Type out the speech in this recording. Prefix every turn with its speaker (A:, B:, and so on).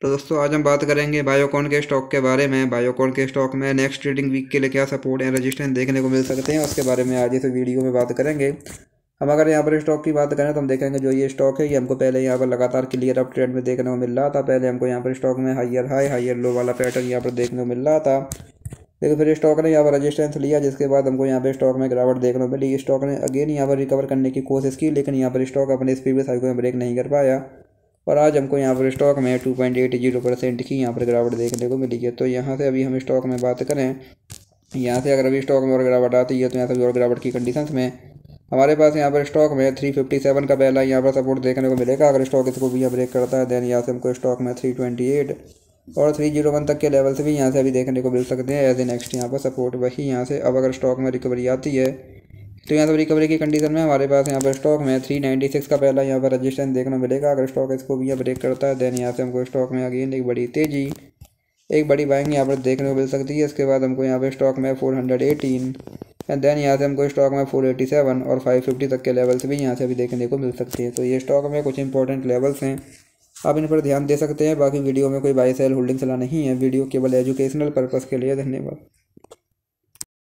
A: तो दोस्तों आज हम बात करेंगे बायोकॉन के स्टॉक के बारे में। बायोकॉन के स्टॉक में नेक्स्ट ट्रेडिंग वीक के लिए क्या सपोर्ट या रेजिस्टेंस देखने को मिल सकते हैं, उसके बारे में आज इस वीडियो में बात करेंगे। हम अगर यहाँ पर स्टॉक की बात करें तो हम देखेंगे जो ये स्टॉक है ये हमको पहले यहाँ पर लगातार क्लियर अप ट्रेंड में देखने को मिल रहा था। पहले हमको यहाँ पर स्टॉक में हायर हाई हायर लो वाला पैटर्न यहाँ पर देखने को मिल रहा था, लेकिन फिर स्टॉक ने यहाँ पर रेजिस्टेंस लिया, जिसके बाद हमको यहाँ पर स्टॉक में गिरावट देखने को मिली। स्टॉक ने अगेन यहाँ पर रिकवर करने की कोशिश की, लेकिन यहाँ पर स्टॉक अपने प्रीवियस हाई को ब्रेक नहीं कर पाया और आज हमको यहाँ पर स्टॉक में 2.80% की यहाँ पर गिरावट देखने को मिली है। तो यहाँ से अभी हम स्टॉक में बात करें, यहाँ से अगर अभी स्टॉक में और गिरावट आती है तो यहाँ से और गिरावट की कंडीशंस में हमारे पास यहाँ पर स्टॉक में 357 का पहला यहाँ पर सपोर्ट देखने को मिलेगा। अगर स्टॉक इसको भी ब्रेक करता है देन यहाँ से हमको स्टॉक में 328 और 301 तक के लेवल से भी यहाँ से अभी देखने को मिल सकते हैं एज ए नेक्स्ट यहाँ पर सपोर्ट। वही यहाँ से अब अगर स्टॉक में रिकवरी आती है तो यहाँ से रिकवरी की कंडीशन में हमारे पास यहाँ पर स्टॉक में 396 का पहला यहाँ पर रजिस्टेंस देखने को मिलेगा। अगर स्टॉक इसको भी ब्रेक करता है देन यहाँ से हमको स्टॉक में अगेन एक बड़ी तेज़ी एक बड़ी बाइंग यहाँ पर देखने को मिल सकती है। इसके बाद हमको यहाँ पर स्टॉक में 418 एंड देन यहाँ से हमको स्टॉक में 487 और 550 तक के लेवल से भी यहाँ से अभी देखने को मिल सकती है। तो ये स्टॉक में कुछ इंपॉर्टेंट लेवल्स हैं, आप इन पर ध्यान दे सकते हैं। बाकी वीडियो में कोई बाय सेल होल्डिंग सलाह नहीं है, वीडियो केवल एजुकेशनल पर्पज़ के लिए। धन्यवाद।